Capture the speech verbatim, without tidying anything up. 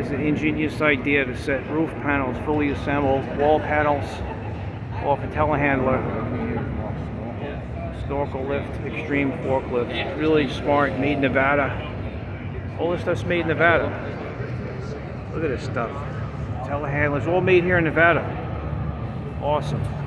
is an ingenious idea to set roof panels fully assembled, wall panels off a telehandler, snorkel lift, extreme forklift. Really smart, made in Nevada. All this stuff's made in Nevada. Look at this stuff. Telehandlers, all made here in Nevada. Awesome.